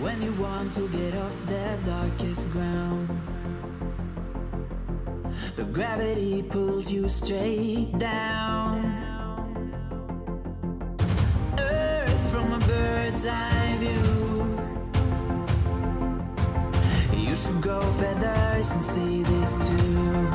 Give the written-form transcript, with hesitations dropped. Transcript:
when you want to get off the darkest ground. But gravity pulls you straight down. Earth from a bird's eye view. You should grow feathers and see this too.